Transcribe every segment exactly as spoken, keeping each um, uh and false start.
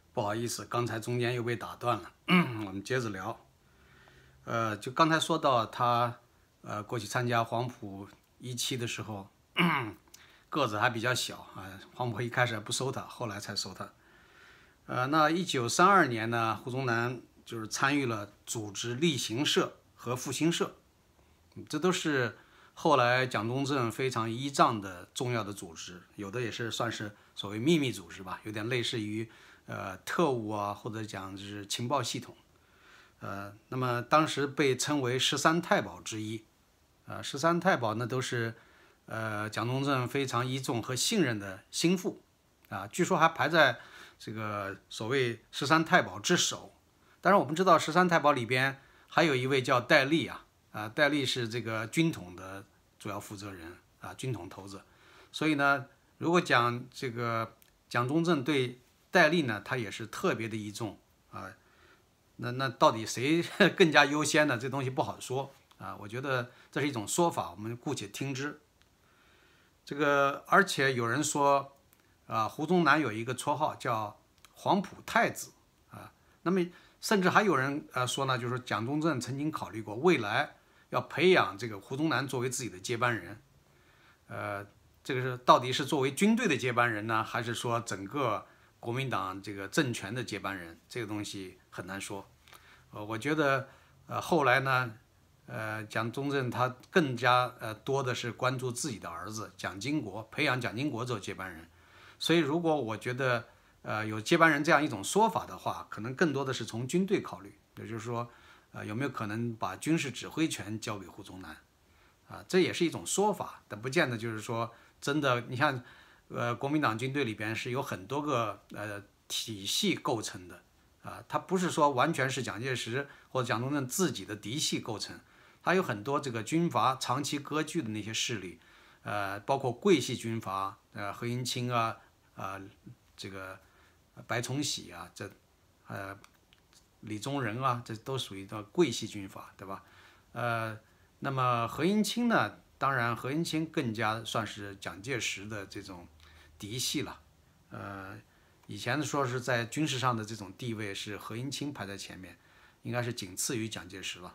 不好意思，刚才中间又被打断了，我们接着聊。呃，就刚才说到他，呃，过去参加黄埔一期的时候，个子还比较小啊，黄埔一开始还不收他，后来才收他。呃，那一九三二年呢，胡宗南就是参与了组织立行社和复兴社，这都是后来蒋中正非常依仗的重要的组织，有的也是算是所谓秘密组织吧，有点类似于呃特务啊，或者讲就是情报系统。呃，那么当时被称为十三太保之一。呃，十三太保呢都是呃蒋中正非常倚重和信任的心腹啊，据说还排在这个所谓十三太保之首。当然我们知道十三太保里边还有一位叫戴笠啊，啊戴笠是这个军统的主要负责人啊，军统头子。所以呢，如果讲这个蒋中正对戴笠呢，他也是特别的倚重啊。那那到底谁更加优先呢？这东西不好说啊。我觉得这是一种说法，我们姑且听之。这个而且有人说啊，胡宗南有一个绰号叫黄埔太子啊。那么甚至还有人呃说呢，就是蒋中正曾经考虑过未来要培养这个胡宗南作为自己的接班人。呃，这个是到底是作为军队的接班人呢，还是说整个国民党这个政权的接班人？这个东西很难说。呃，我觉得呃后来呢，呃蒋中正他更加呃多的是关注自己的儿子蒋经国，培养蒋经国做接班人。所以如果我觉得呃有接班人这样一种说法的话，可能更多的是从军队考虑，也就是说，呃有没有可能把军事指挥权交给胡宗南？啊，这也是一种说法，但不见得就是说真的。你像，呃，国民党军队里边是有很多个呃体系构成的，啊，它不是说完全是蒋介石或者蒋中正自己的嫡系构成，它有很多这个军阀长期割据的那些势力，呃，包括桂系军阀，呃，何应钦啊，啊、这个白崇禧啊，这，呃，李宗仁啊，这都属于叫桂系军阀，对吧？呃。那么何应钦呢？当然，何应钦更加算是蒋介石的这种嫡系了。呃，以前说是在军事上的这种地位是何应钦排在前面，应该是仅次于蒋介石了。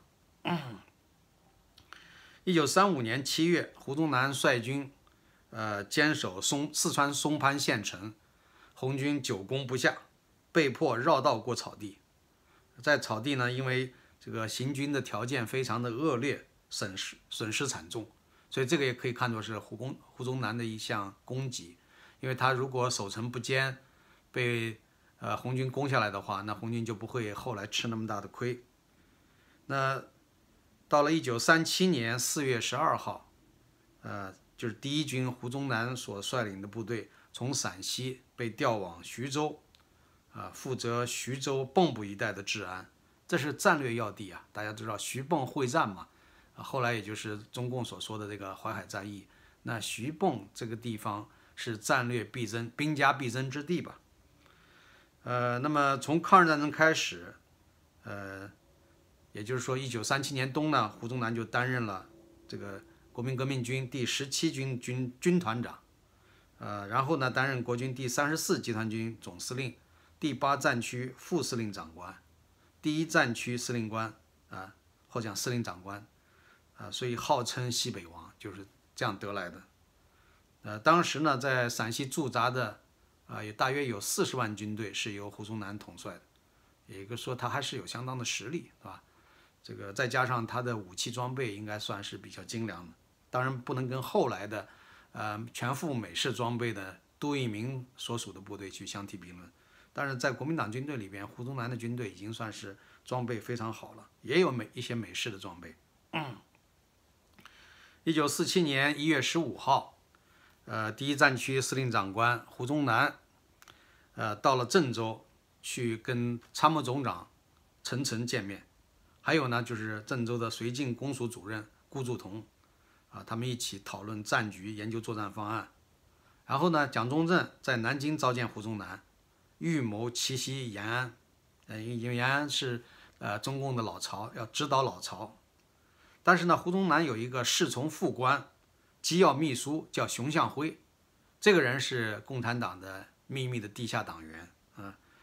一九三五年七月，胡宗南率军，呃，坚守松四川松潘县城，红军久攻不下，被迫绕道过草地。在草地呢，因为这个行军的条件非常的恶劣。损失损失惨重，所以这个也可以看作是胡公胡宗南的一项功绩，因为他如果守城不坚，被呃红军攻下来的话，那红军就不会后来吃那么大的亏。那到了一九三七年四月十二号，呃，就是第一军胡宗南所率领的部队从陕西被调往徐州，啊、呃，负责徐州蚌埠一带的治安，这是战略要地啊，大家知道徐蚌会战嘛。后来也就是中共所说的这个淮海战役，那徐蚌这个地方是战略必争、兵家必争之地吧。呃，那么从抗日战争开始，呃，也就是说一九三七年冬呢，胡宗南就担任了这个国民革命军第十七军军军团长，呃，然后呢担任国军第三十四集团军总司令、第八战区副司令长官、第一战区司令官啊，或讲司令长官。啊，所以号称西北王就是这样得来的。呃，当时呢，在陕西驻扎的啊，也大约有四十万军队是由胡宗南统帅的，也一个说他还是有相当的实力，是吧？这个再加上他的武器装备应该算是比较精良的，当然不能跟后来的呃全副美式装备的杜聿明所属的部队去相提并论。但是在国民党军队里边，胡宗南的军队已经算是装备非常好了，也有美一些美式的装备。嗯一九四七年一月十五号，呃，第一战区司令长官胡宗南，呃，到了郑州去跟参谋总长陈诚见面，还有呢，就是郑州的绥靖公署主任顾祝同，啊，他们一起讨论战局，研究作战方案。然后呢，蒋中正在南京召见胡宗南，预谋奇袭延安，呃，因为延安是呃中共的老巢，要指导老巢。但是呢，胡宗南有一个侍从副官、机要秘书叫熊向晖，这个人是共产党的秘密的地下党员啊。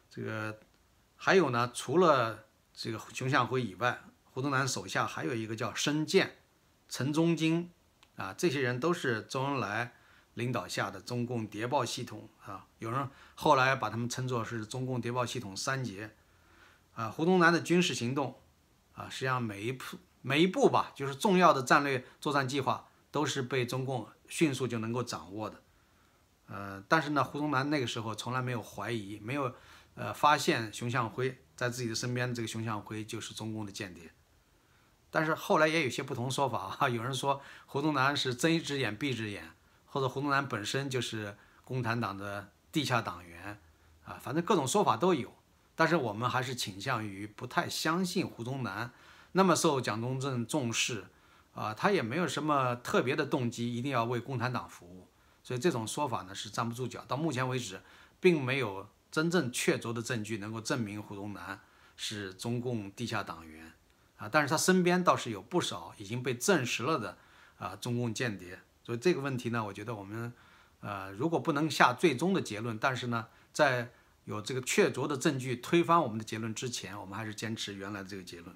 这个还有呢，除了这个熊向晖以外，胡宗南手下还有一个叫申健、陈忠金啊，这些人都是周恩来领导下的中共谍报系统啊，有人后来把他们称作是中共谍报系统三杰啊。胡宗南的军事行动啊，实际上每一步每一步吧，就是重要的战略作战计划都是被中共迅速就能够掌握的。呃，但是呢，胡宗南那个时候从来没有怀疑，没有呃发现熊向晖在自己的身边，这个熊向晖就是中共的间谍。但是后来也有些不同说法啊，有人说胡宗南是睁一只眼闭一只眼，或者胡宗南本身就是共产党的地下党员啊，反正各种说法都有。但是我们还是倾向于不太相信胡宗南那么受蒋中正重视啊，他也没有什么特别的动机，一定要为共产党服务。所以这种说法呢是站不住脚。到目前为止，并没有真正确凿的证据能够证明胡宗南是中共地下党员啊，但是他身边倒是有不少已经被证实了的啊中共间谍。所以这个问题呢，我觉得我们呃如果不能下最终的结论，但是呢，在有这个确凿的证据推翻我们的结论之前，我们还是坚持原来的这个结论。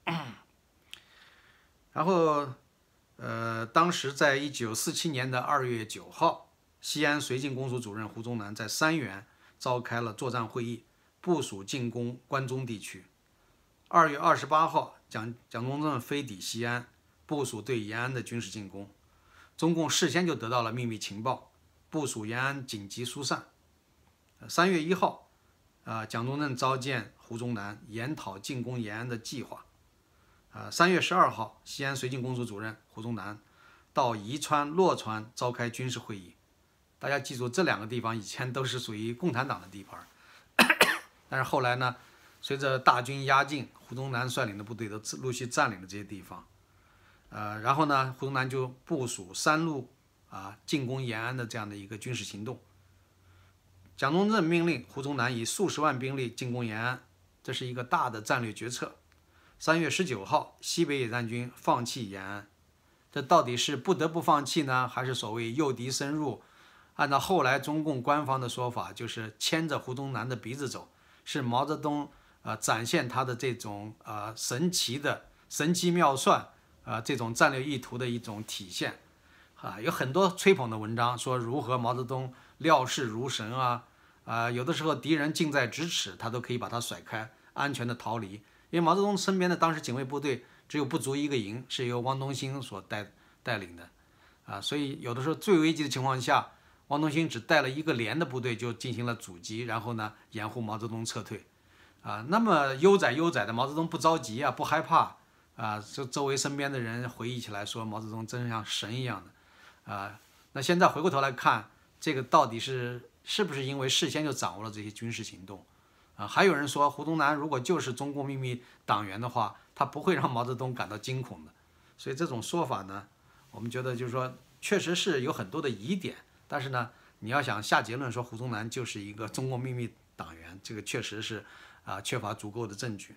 然后，呃，当时在一九四七年的二月九号，西安绥靖公署主任胡宗南在三原召开了作战会议，部署进攻关中地区。二月二十八号，蒋蒋中正飞抵西安，部署对延安的军事进攻。中共事先就得到了秘密情报，部署延安紧急疏散。三月一号，啊，蒋中正召见胡宗南，研讨进攻延安的计划。啊，三月十二号，西安绥靖公署主任胡宗南到宜川、洛川召开军事会议。大家记住，这两个地方以前都是属于共产党的地盘，但是后来呢，随着大军压境，胡宗南率领的部队都陆续占领了这些地方。呃，然后呢，胡宗南就部署三路啊进攻延安的这样的一个军事行动。蒋中正命令胡宗南以数十万兵力进攻延安，这是一个大的战略决策。三月十九号，西北野战军放弃延安，这到底是不得不放弃呢，还是所谓诱敌深入？按照后来中共官方的说法，就是牵着胡宗南的鼻子走，是毛泽东呃展现他的这种呃神奇的神机妙算啊、呃、这种战略意图的一种体现啊。有很多吹捧的文章说如何毛泽东料事如神啊啊、呃，有的时候敌人近在咫尺，他都可以把他甩开，安全的逃离。因为毛泽东身边的当时警卫部队只有不足一个营，是由汪东兴所带带领的，啊，所以有的时候最危急的情况下，汪东兴只带了一个连的部队就进行了阻击，然后呢掩护毛泽东撤退，啊，那么悠哉悠哉的毛泽东不着急啊，不害怕啊，周周围身边的人回忆起来说毛泽东真像神一样的，啊，那现在回过头来看，这个到底是是不是因为事先就掌握了这些军事行动？啊，还有人说胡宗南如果就是中共秘密党员的话，他不会让毛泽东感到惊恐的。所以这种说法呢，我们觉得就是说，确实是有很多的疑点。但是呢，你要想下结论说胡宗南就是一个中共秘密党员，这个确实是啊缺乏足够的证据。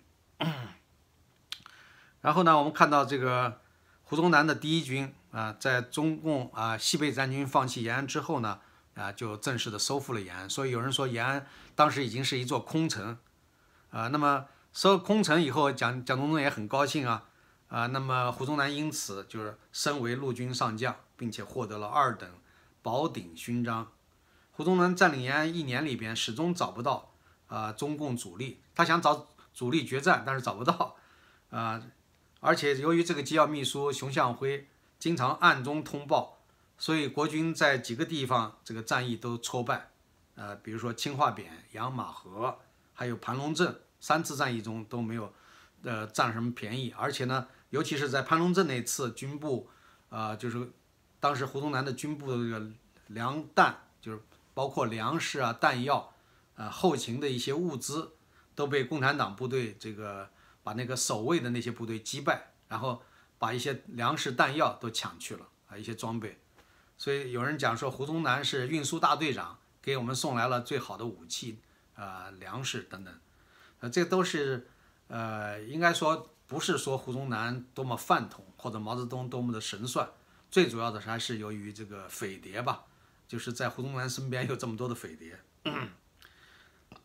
然后呢，我们看到这个胡宗南的第一军啊，在中共啊西北战军放弃延安之后呢，啊，就正式的收复了延安。所以有人说延安当时已经是一座空城，啊，那么收空城以后，蒋蒋中正也很高兴啊，啊，那么胡宗南因此就是升为陆军上将，并且获得了二等宝鼎勋章。胡宗南占领延安一年里边，始终找不到啊中共主力，他想找主力决战，但是找不到，啊，而且由于这个机要秘书熊向晖经常暗中通报。所以国军在几个地方这个战役都挫败，呃，比如说青化扁、养马河，还有盘龙镇，三次战役中都没有，呃，占什么便宜。而且呢，尤其是在盘龙镇那次，军部，啊、呃，就是当时胡宗南的军部的这个粮弹，就是包括粮食啊、弹药，啊、呃，后勤的一些物资，都被共产党部队这个把那个守卫的那些部队击败，然后把一些粮食弹药都抢去了啊，一些装备。所以有人讲说胡宗南是运输大队长，给我们送来了最好的武器、呃粮食等等，呃这都是呃应该说不是说胡宗南多么饭桶或者毛泽东多么的神算，最主要的还是由于这个匪谍吧，就是在胡宗南身边有这么多的匪谍。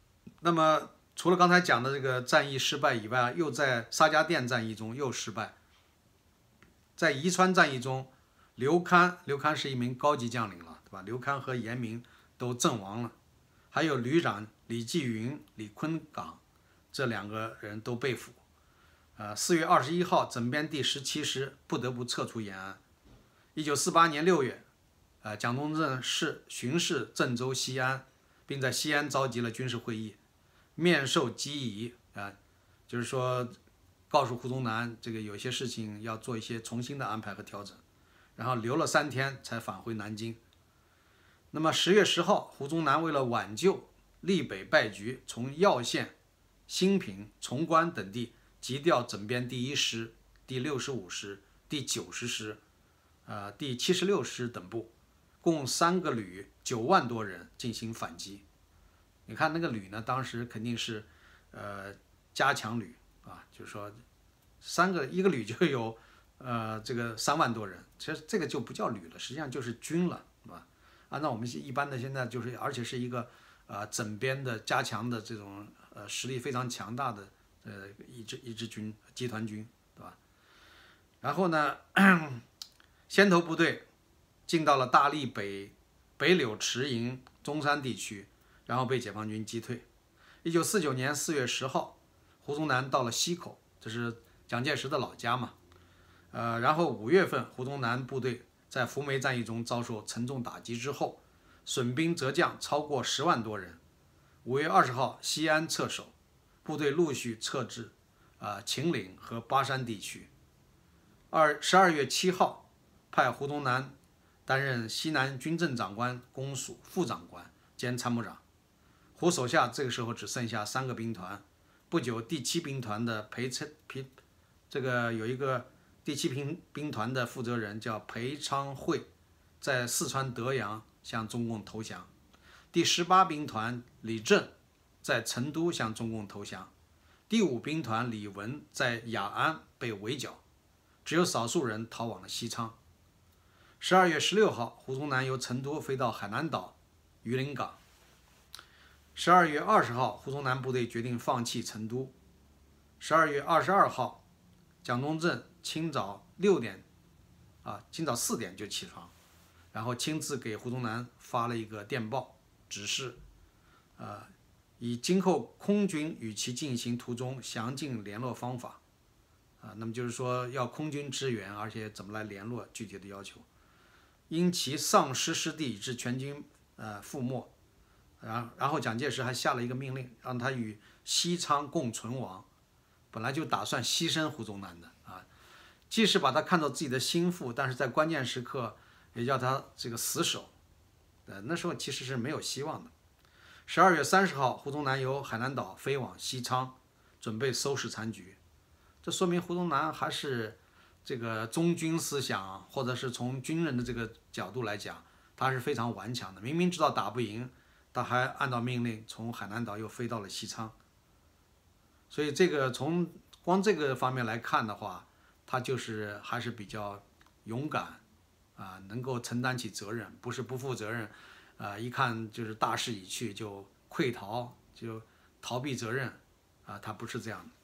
那么除了刚才讲的这个战役失败以外，又在沙家店战役中又失败。在宜川战役中，刘戡，刘戡是一名高级将领了，对吧？刘戡和严明都阵亡了，还有旅长李继云、李坤港这两个人都被俘。呃，四月二十一号，整编第十七师不得不撤出延安。一九四八年六月，呃，蒋中正是巡视郑州、西安，并在西安召集了军事会议，面授机宜啊、呃，就是说告诉胡宗南，这个有些事情要做一些重新的安排和调整。然后留了三天才返回南京。那么十月十号，胡宗南为了挽救隶北败局，从耀县、兴平、崇关等地急调整编第一师、第六十五师、第九十师、呃第七十六师等部，共三个旅，九万多人进行反击。你看那个旅呢，当时肯定是呃加强旅啊，就是说三个一个旅就有呃这个三万多人，其实这个就不叫旅了，实际上就是军了，是吧？按照我们一般的现在就是，而且是一个呃整编的加强的这种呃实力非常强大的呃一支一支军集团军，对吧？然后呢，先头部队进到了大荔北北柳池营中山地区，然后被解放军击退。一九四九年四月十号，胡宗南到了溪口，这是蒋介石的老家嘛。呃，然后五月份，胡宗南部队在扶梅战役中遭受沉重打击之后，损兵折将超过十万多人。五月二十号，西安撤守，部队陆续撤至啊、呃、秦岭和巴山地区。二十二月七号，派胡宗南担任西南军政长官公署副长官兼参谋长。胡手下这个时候只剩下三个兵团。不久，第七兵团的裴成裴这个有一个。第七兵兵团的负责人叫裴昌会，在四川德阳向中共投降。第十八兵团李正在成都向中共投降。第五兵团李文在雅安被围剿，只有少数人逃往了西昌。十二月十六号，胡宗南由成都飞到海南岛榆林港。十二月二十号，胡宗南部队决定放弃成都。十二月二十二号，蒋中正清早六点，啊，清早四点就起床，然后亲自给胡宗南发了一个电报，指示，呃，以今后空军与其进行途中详尽联络方法，啊，那么就是说要空军支援，而且怎么来联络，具体的要求，因其丧失失地以致全军呃覆没，然然后蒋介石还下了一个命令，让他与西昌共存亡，本来就打算牺牲胡宗南的啊。既是把他看作自己的心腹，但是在关键时刻也叫他这个死守。呃，那时候其实是没有希望的。十二月三十号，胡宗南由海南岛飞往西昌，准备收拾残局。这说明胡宗南还是这个忠君思想，或者是从军人的这个角度来讲，他是非常顽强的。明明知道打不赢，他还按照命令从海南岛又飞到了西昌。所以这个从光这个方面来看的话，他就是还是比较勇敢啊，能够承担起责任，不是不负责任，啊，一看就是大势已去就溃逃，就逃避责任，啊，他不是这样的。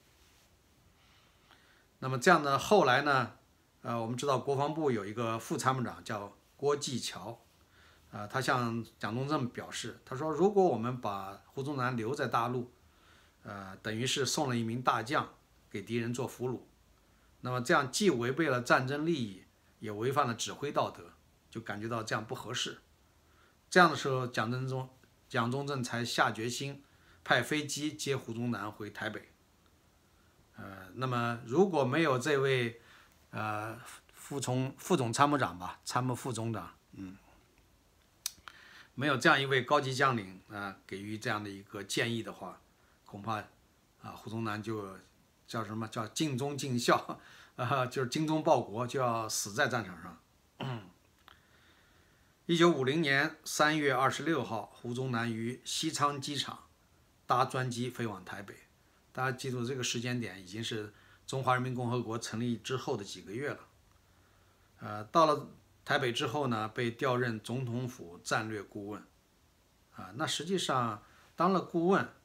那么这样呢，后来呢，呃，我们知道国防部有一个副参谋长叫郭继桥，啊，他向蒋中正表示，他说如果我们把胡宗南留在大陆，呃，等于是送了一名大将给敌人做俘虏。那么这样既违背了战争利益，也违反了指挥道德，就感觉到这样不合适。这样的时候，蒋中正蒋中正才下决心派飞机接胡宗南回台北。呃，那么如果没有这位呃副从副总参谋长吧，参谋副总长，嗯，没有这样一位高级将领啊、呃、给予这样的一个建议的话，恐怕啊胡宗南就叫什么叫尽忠尽孝啊，就是精忠报国，就要死在战场上。一九五零年三月二十六号，胡宗南于西昌机场搭专机飞往台北。大家记住，这个时间点已经是中华人民共和国成立之后的几个月了。呃，到了台北之后呢，被调任总统府战略顾问。啊，那实际上当了顾问，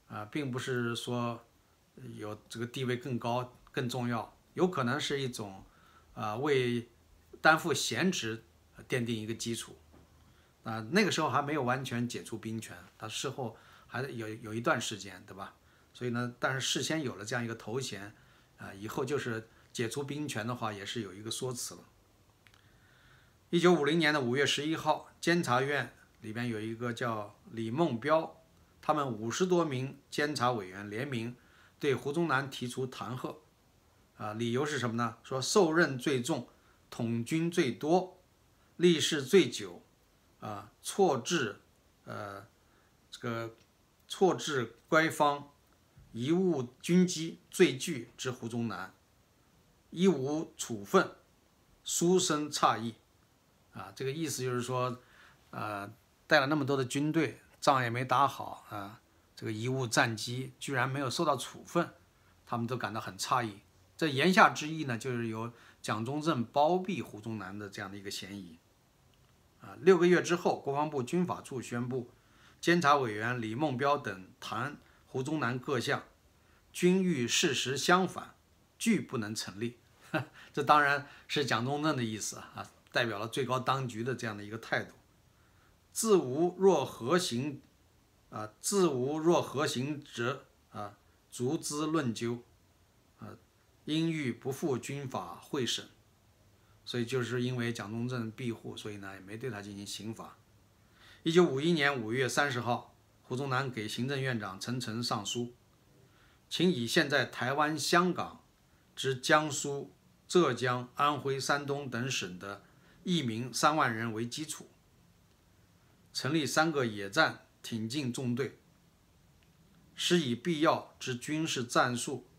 啊，并不是说有这个地位更高更重要，有可能是一种啊为担负闲职奠定一个基础。啊，那个时候还没有完全解除兵权，他事后还有有一段时间，对吧？所以呢，但是事先有了这样一个头衔，啊，以后就是解除兵权的话，也是有一个说辞了。一九五零年的五月十一号，监察院里边有一个叫李梦彪，他们五十多名监察委员联名对胡宗南提出弹劾，啊，理由是什么呢？说受任最重，统军最多，历事最久，啊，错置，呃，这个错置乖方，贻误军机最具之胡宗南，一无处分，殊生诧异。啊，这个意思就是说，呃，带了那么多的军队，仗也没打好啊，这个贻误战机，居然没有受到处分，他们都感到很诧异。这言下之意呢，就是有蒋中正包庇胡宗南的这样的一个嫌疑。啊，六个月之后，国防部军法处宣布，监察委员李梦彪等弹胡宗南各项，均与事实相反，拒不能成立。这当然是蒋中正的意思啊。代表了最高当局的这样的一个态度。自无若何行，啊，自无若何行者，啊，逐资论究，啊，因欲不负军法会审，所以就是因为蒋中正庇护，所以呢也没对他进行刑罚。一九五一年五月三十号，胡宗南给行政院长陈诚上书，请以现在台湾、香港之江苏、浙江、安徽、山东等省的役民三万人为基础，成立三个野战挺进纵队，施以必要之军事战术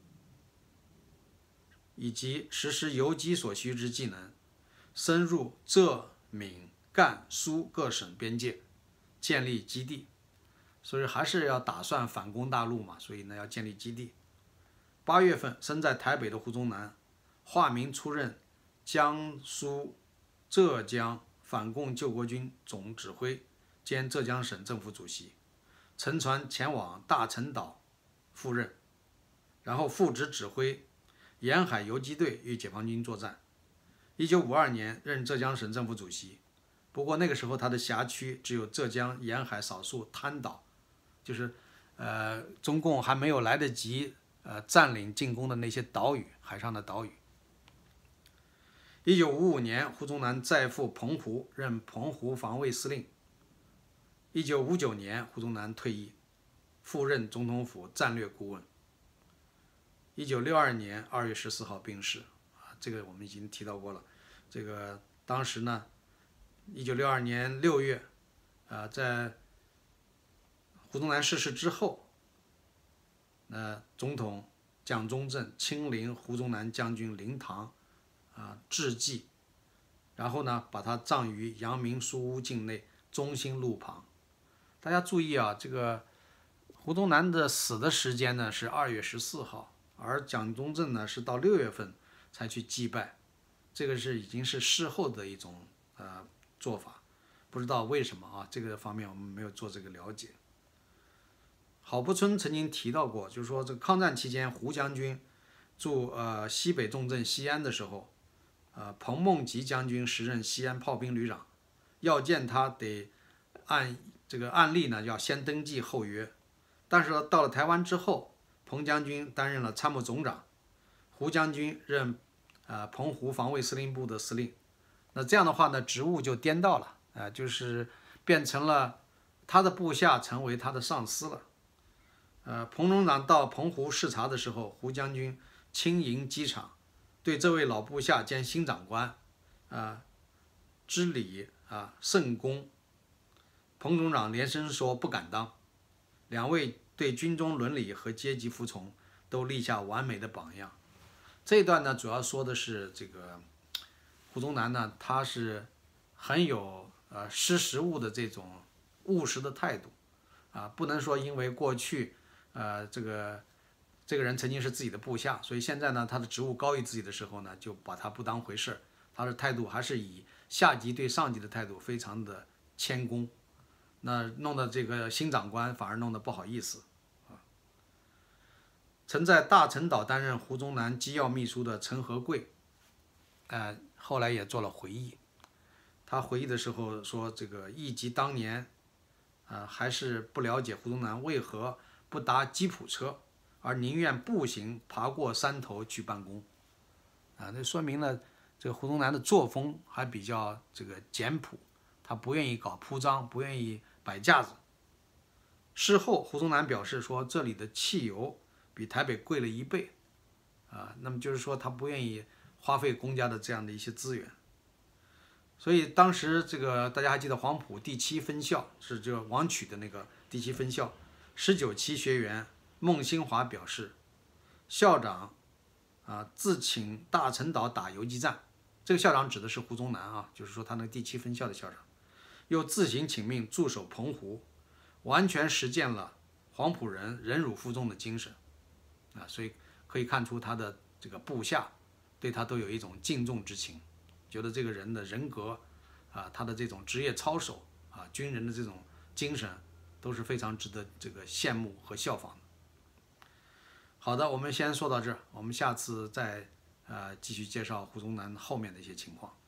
以及实施游击所需之技能，深入浙、闽、赣、苏各省边界，建立基地。所以还是要打算反攻大陆嘛，所以呢要建立基地。八月份，身在台北的胡宗南化名出任江苏、浙江反共救国军总指挥兼浙江省政府主席，乘船前往大陈岛赴任，然后复职指挥沿海游击队与解放军作战。一九五二年任浙江省政府主席，不过那个时候他的辖区只有浙江沿海少数滩岛，就是呃中共还没有来得及呃占领进攻的那些岛屿，海上的岛屿。一九五五年，胡宗南再赴澎湖，任澎湖防卫司令。一九五九年，胡宗南退役，复任总统府战略顾问。一九六二年二月十四号病逝，啊，这个我们已经提到过了。这个当时呢，一九六二年六月，啊，在胡宗南逝世之后，呃，总统蒋中正亲临胡宗南将军灵堂。啊，致祭，然后呢，把他葬于阳明书屋境内中心路旁。大家注意啊，这个胡宗南的死的时间呢是二月十四号，而蒋中正呢是到六月份才去祭拜，这个是已经是事后的一种呃做法，不知道为什么啊，这个方面我们没有做这个了解。郝柏村曾经提到过，就是说这个抗战期间，胡将军驻呃西北重镇西安的时候。呃，彭孟吉将军时任西安炮兵旅长，要见他得按这个案例呢，要先登记后约。但是到了台湾之后，彭将军担任了参谋总长，胡将军任呃澎湖防卫司令部的司令。那这样的话呢，职务就颠倒了，啊、呃，就是变成了他的部下成为他的上司了。呃，彭总长到澎湖视察的时候，胡将军亲迎机场。对这位老部下兼新长官，啊，知礼啊甚恭。彭总长连声说不敢当。两位对军中伦理和阶级服从都立下完美的榜样。这一段呢，主要说的是这个胡宗南呢，他是很有呃识时务的这种务实的态度，啊，不能说因为过去呃这个。这个人曾经是自己的部下，所以现在呢，他的职务高于自己的时候呢，就把他不当回事。他的态度还是以下级对上级的态度非常的谦恭，那弄得这个新长官反而弄得不好意思啊。 曾在大陈岛担任胡宗南机要秘书的陈和贵，呃，后来也做了回忆。他回忆的时候说，这个忆及当年，啊、呃，还是不了解胡宗南为何不搭吉普车，而宁愿步行爬过山头去办公，啊，那说明了这个胡宗南的作风还比较这个简朴，他不愿意搞铺张，不愿意摆架子。事后，胡宗南表示说，这里的汽油比台北贵了一倍，啊，那么就是说他不愿意花费公家的这样的一些资源。所以当时这个大家还记得黄埔第七分校是这个王曲的那个第七分校，十九期学员孟新华表示，校长啊自请大陈岛打游击战，这个校长指的是胡宗南啊，就是说他那个第七分校的校长，又自行请命驻守澎湖，完全实践了黄埔人忍辱负重的精神啊，所以可以看出他的这个部下对他都有一种敬重之情，觉得这个人的人格啊，他的这种职业操守啊，军人的这种精神都是非常值得这个羡慕和效仿的。好的，我们先说到这儿，我们下次再呃继续介绍胡宗南后面的一些情况。